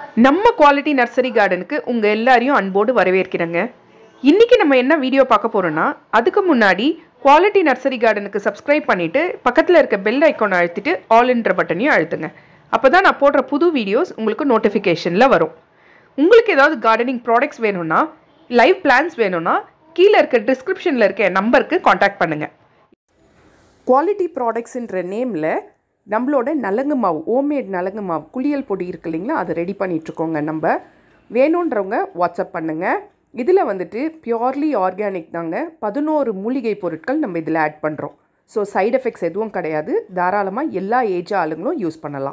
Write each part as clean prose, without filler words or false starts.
நம்ம quality nursery கார்டனுக்கு உங்கள் எல்லாரையும் அன்போடு வரவேற்கிறேங்க. இன்றைக்கி நம்ம என்ன வீடியோ பார்க்க போகிறோன்னா, அதுக்கு முன்னாடி குவாலிட்டி நர்சரி கார்டனுக்கு சப்ஸ்கிரைப் பண்ணிவிட்டு பக்கத்தில் இருக்க பெல் ஐக்கானை அழுத்திட்டு ஆல்ன்ற பட்டனையும் அழுத்துங்க. அப்போ தான் நான் போடுற புது வீடியோஸ் உங்களுக்கு நோட்டிஃபிகேஷனில் வரும். உங்களுக்கு ஏதாவது கார்டனிங் ப்ராடக்ட்ஸ் வேணும்னா, லைவ் பிளான்ஸ் வேணும்னா கீழே இருக்க டிஸ்கிரிப்ஷனில் இருக்க நம்பருக்கு காண்டாக்ட் பண்ணுங்கள். குவாலிட்டி ப்ராடக்ட்ஸுன்ற நேமில் நம்மளோட நலங்கு மாவு, ஹோம்மேட் நலங்கு மாவு குளியல் பொடி இருக்கு இல்லைங்களா, அதை ரெடி பண்ணிகிட்ருக்கோங்க. நம்ம வேணுன்றவங்க வாட்ஸ்அப் பண்ணுங்கள். இதில் வந்துட்டு பியோர்லி ஆர்கானிக் தாங்க. 11 மூலிகை பொருட்கள் நம்ம இதில் ஆட் பண்ணுறோம். ஸோ சைட் எஃபெக்ட்ஸ் எதுவும் கிடையாது. தாராளமாக எல்லா ஏஜ் ஆளுங்களும் யூஸ் பண்ணலாம்.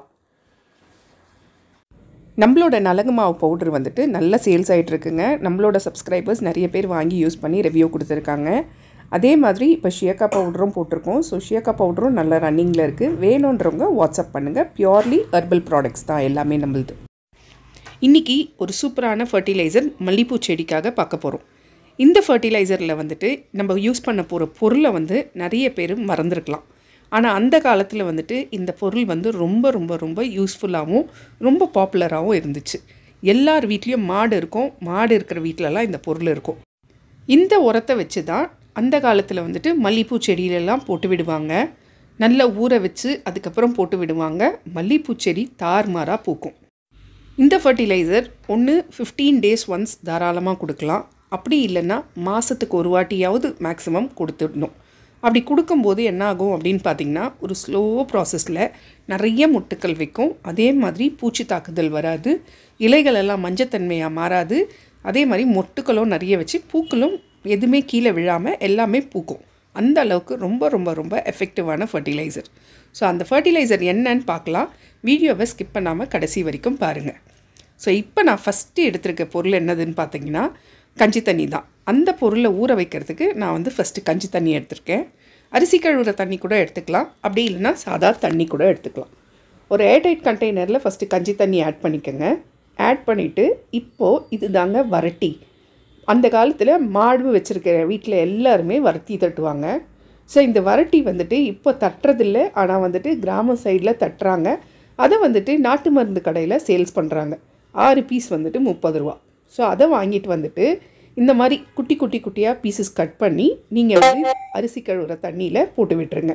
நம்மளோட நலங்கு மாவு பவுட்ரு வந்துட்டு நல்ல சேல்ஸ் ஆகிட்டுருக்குங்க. நம்மளோட சப்ஸ்கிரைபர்ஸ் நிறைய பேர் வாங்கி யூஸ் பண்ணி ரிவ்யூ கொடுத்துருக்காங்க. அதே மாதிரி இப்போ ஷியக்கா பவுடரும் போட்டிருக்கோம். ஸோ ஷியக்கா பவுடரும் நல்ல ரன்னிங்கில் இருக்குது. வேணுன்றவங்க வாட்ஸ்அப் பண்ணுங்கள். பியோர்லி ஹெர்பல் ப்ராடக்ட்ஸ் தான் எல்லாமே நம்மளுது. இன்றைக்கி ஒரு சூப்பரான ஃபர்டிலைசர் மல்லிகைப்பூ செடிக்காக பார்க்க போகிறோம். இந்த ஃபர்டிலைசரில் வந்துட்டு நம்ம யூஸ் பண்ண போகிற பொருளை வந்து நிறைய பேர் மறந்துருக்கலாம். ஆனால் அந்த காலத்தில் வந்துட்டு இந்த பொருள் வந்து ரொம்ப ரொம்ப ரொம்ப யூஸ்ஃபுல்லாகவும் ரொம்ப பாப்புலராகவும் இருந்துச்சு. எல்லார் வீட்லேயும் மாடு இருக்கும். மாடு இருக்கிற வீட்டிலலாம் இந்த பொருள் இருக்கும். இந்த உரத்தை வச்சு தான் அந்த காலத்தில் வந்துட்டு மல்லிகைப்பூ செடியிலெல்லாம் போட்டு விடுவாங்க. நல்லா ஊற வச்சு அதுக்கப்புறம் போட்டு விடுவாங்க. மல்லிகைப்பூ செடி தார்மாராக பூக்கும். இந்த ஃபர்டிலைசர் ஒன்று 15 days ஒன்ஸ் தாராளமாக கொடுக்கலாம். அப்படி இல்லைன்னா மாதத்துக்கு ஒரு வாட்டியாவது மேக்ஸிமம் கொடுத்துடணும். அப்படி கொடுக்கும்போது என்ன ஆகும் அப்படின்னு பார்த்திங்கன்னா, ஒரு ஸ்லோ ப்ராசஸில் நிறைய மொட்டுக்கள் வைக்கும். அதே மாதிரி பூச்சி தாக்குதல் வராது. இலைகளெல்லாம் மஞ்சத்தன்மையாக மாறாது. அதே மாதிரி மொட்டுக்களும் நிறைய வச்சு பூக்களும் எதுவுமே கீழே விழாமல் எல்லாமே பூக்கும். அந்த அளவுக்கு ரொம்ப ரொம்ப ரொம்ப எஃபெக்டிவான ஃபர்டிலைசர். ஸோ அந்த ஃபர்டிலைசர் என்னன்னு பார்க்கலாம். வீடியோவை ஸ்கிப் பண்ணாமல் கடைசி வரைக்கும் பாருங்கள். ஸோ இப்போ நான் ஃபஸ்ட்டு எடுத்துருக்க பொருள் என்னதுன்னு பார்த்தீங்கன்னா, கஞ்சி தண்ணி தான். அந்த பொருளை ஊற வைக்கிறதுக்கு நான் வந்து ஃபஸ்ட்டு கஞ்சி தண்ணி எடுத்திருக்கேன். அரிசி கழுவுற தண்ணி கூட எடுத்துக்கலாம். அப்படி இல்லைன்னா சாதா தண்ணி கூட எடுத்துக்கலாம். ஒரு ஏர்டைட் கண்டெய்னரில் ஃபஸ்ட்டு கஞ்சி தண்ணி ஆட் பண்ணிக்கோங்க. ஆட் பண்ணிவிட்டு இப்போது இது தாங்க வரட்டி. அந்த காலத்தில் மாடு வச்சுருக்கிற வீட்டில் எல்லாருமே வரட்டி தட்டுவாங்க. ஸோ இந்த வரட்டி வந்துட்டு இப்போ தட்டுறதில்ல. ஆனால் வந்துட்டு கிராம சைடில் தட்டுறாங்க. அதை வந்துட்டு நாட்டு மருந்து கடையில் சேல்ஸ் பண்ணுறாங்க. 6 பீஸ் வந்துட்டு 30 ரூபா. ஸோ அதை வாங்கிட்டு வந்துட்டு இந்த மாதிரி குட்டி குட்டி குட்டியாக பீசஸ் கட் பண்ணி நீங்கள் வந்து அரிசி கழுவுற தண்ணியில் போட்டு விட்டுருங்க.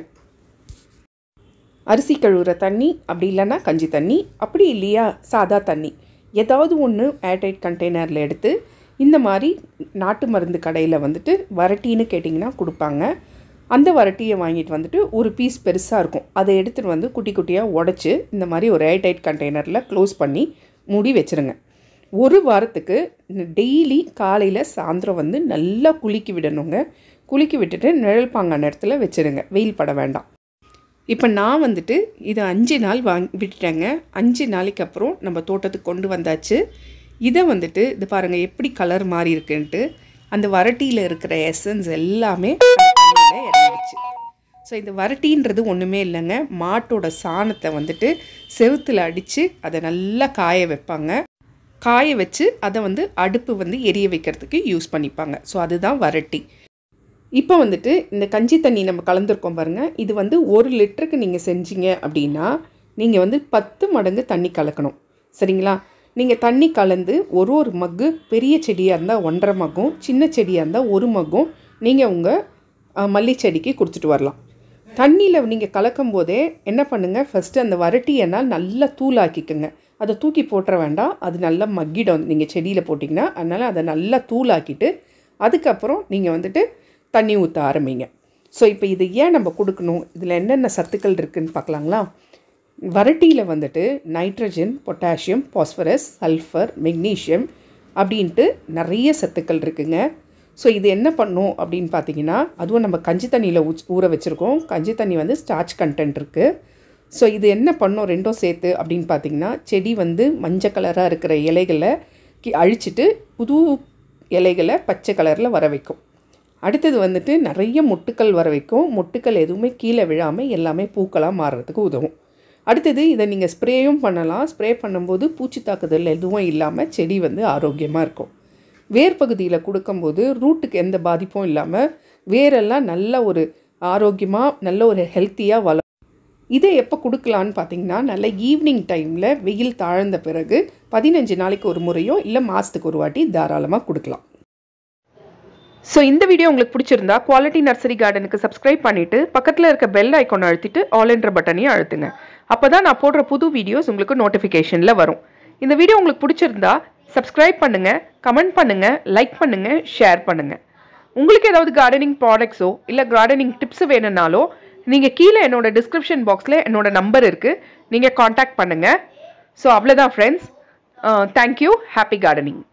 அரிசி கழுவுற தண்ணி, அப்படி இல்லைன்னா கஞ்சி தண்ணி, அப்படி இல்லையா சாதா தண்ணி, ஏதாவது ஒன்று ஏர்டைட் கண்டெய்னரில் எடுத்து இந்த மாதிரி நாட்டு மருந்து கடையில் வந்துட்டு வரட்டின்னு கேட்டிங்கன்னா கொடுப்பாங்க. அந்த வரட்டியை வாங்கிட்டு வந்துட்டு ஒரு பீஸ் பெருசாக இருக்கும். அதை எடுத்துகிட்டு வந்து குட்டி குட்டியாக உடச்சி இந்த மாதிரி ஒரு ஏர்டைட் கண்டெய்னரில் க்ளோஸ் பண்ணி மூடி வச்சுருங்க. ஒரு வாரத்துக்கு டெய்லி காலையில் சாயந்தரம் வந்து நல்லா குலுக்கி விடணுங்க. குலுக்கி விட்டுட்டு நிழல் பாங்கான இடத்துல வச்சுருங்க. வெயில் பட வேண்டாம். இப்போ நான் வந்துட்டு இது 5 நாள் விட்டுட்டேங்க. 5 நாளைக்கு அப்புறம் நம்ம தோட்டத்துக்கு கொண்டு வந்தாச்சு. இதை வந்துட்டு இது பாருங்கள் எப்படி கலர் மாறி இருக்குன்ட்டு. அந்த வரட்டியில் இருக்கிற எசன்ஸ் எல்லாமே தண்ணியில் இறங்கிடுச்சு. ஸோ இந்த வரட்டின்றது ஒன்றுமே இல்லைங்க. மாட்டோட சாணத்தை வந்துட்டு செவுத்தில் அடித்து அதை நல்லா காய வைப்பாங்க. காய வச்சு அதை வந்து அடுப்பு வந்து எரிய வைக்கிறதுக்கு யூஸ் பண்ணிப்பாங்க. ஸோ அதுதான் வரட்டி. இப்போ வந்துட்டு இந்த கஞ்சி தண்ணி நம்ம கலந்துருக்கோம் பாருங்கள். இது வந்து 1 லிட்டருக்கு நீங்கள் செஞ்சீங்க அப்படின்னா நீங்கள் வந்து 10 மடங்கு தண்ணி கலக்கணும். சரிங்களா? நீங்கள் தண்ணி கலந்து ஒரு மக்கு, பெரிய செடியாக இருந்தால் 1.5 மக்கும், சின்ன செடியாக இருந்தால் 1 மக்கும் நீங்கள் உங்கள் மல்லி செடிக்கு கொடுத்துட்டு வரலாம். தண்ணியில் நீங்கள் கலக்கும் போதே என்ன பண்ணுங்கள், ஃபஸ்ட்டு அந்த வரட்டியெல்லாம் நல்லா தூளாக்கிக்குங்க. அதை தூக்கி போட்டுற வேண்டாம். அது நல்லா மக்கிடும் நீங்கள் செடியில் போட்டிங்கன்னா. அதனால் அதை நல்லா தூளாக்கிட்டு அதுக்கப்புறம் நீங்கள் வந்துட்டு தண்ணி ஊற்ற ஆரம்பிங்க. ஸோ இப்போ இது ஏன் நம்ம கொடுக்கணும், இதில் என்னென்ன சத்துக்கள் இருக்குதுன்னு பார்க்கலாங்களா? வரட்டியில் வந்துட்டு nitrogen, potassium, phosphorus, sulphur, magnesium அப்படின்ட்டு நிறைய சத்துக்கள் இருக்குங்க. ஸோ இது என்ன பண்ணும் அப்படின்னு பார்த்தீங்கன்னா, அதுவும் நம்ம கஞ்சி தண்ணியில் ஊற வச்சுருக்கோம். கஞ்சி தண்ணி வந்து ஸ்டார்ச் கண்டென்ட் இருக்குது. ஸோ இது என்ன பண்ணும் ரெண்டும் சேர்த்து அப்படின்னு பார்த்தீங்கன்னா, செடி வந்து மஞ்சள் கலராக இருக்கிற இலைகளை அழிச்சிட்டு புது இலைகளை பச்சை கலரில் வர வைக்கும். அடுத்தது வந்துட்டு நிறைய மொட்டுக்கள் வர வைக்கும். மொட்டுக்கள் எதுவுமே கீழே விழாமல் எல்லாமே பூக்களாக மாறுறதுக்கு உதவும். அடுத்தது இதை நீங்கள் ஸ்ப்ரேயும் பண்ணலாம். ஸ்ப்ரே பண்ணும்போது பூச்சி தாக்குதல் எதுவும் இல்லாமல் செடி வந்து ஆரோக்கியமாக இருக்கும். வேர் பகுதியில் கொடுக்கும்போது ரூட்டுக்கு எந்த பாதிப்பும் இல்லாமல் வேரெல்லாம் நல்ல ஒரு ஆரோக்கியமாக நல்ல ஒரு ஹெல்த்தியாக வளரும். இதை எப்போ கொடுக்கலான்னு பார்த்தீங்கன்னா நல்ல ஈவினிங் டைமில் வெயில் தாழ்ந்த பிறகு 15 நாளைக்கு ஒரு முறையோ இல்லை மாதத்துக்கு ஒரு வாட்டி தாராளமாக கொடுக்கலாம். ஸோ இந்த வீடியோ உங்களுக்கு பிடிச்சிருந்தா குவாலிட்டி நர்சரி கார்டனுக்கு சப்ஸ்கிரைப் பண்ணிவிட்டு பக்கத்தில் இருக்க பெல் ஐக்கானை அழுத்திட்டு ஆல் என்ற பட்டனையும் அழுத்துங்க. அப்போ தான் நான் போடுற புது வீடியோஸ் உங்களுக்கு நோட்டிஃபிகேஷனில் வரும். இந்த வீடியோ உங்களுக்கு பிடிச்சிருந்தா சப்ஸ்கிரைப் பண்ணுங்கள், கமெண்ட் பண்ணுங்கள், லைக் பண்ணுங்கள், ஷேர் பண்ணுங்கள். உங்களுக்கு ஏதாவது கார்டனிங் ப்ராடக்ட்ஸோ இல்லை கார்டனிங் டிப்ஸ் வேணும்னாலோ நீங்கள் கீழே என்னோட டிஸ்கிரிப்ஷன் பாக்ஸில் என்னோட நம்பர் இருக்குது, நீங்கள் காண்டாக்ட் பண்ணுங்கள். ஸோ அவ்வளோதான் ஃப்ரெண்ட்ஸ். தேங்க்யூ. Happy gardening.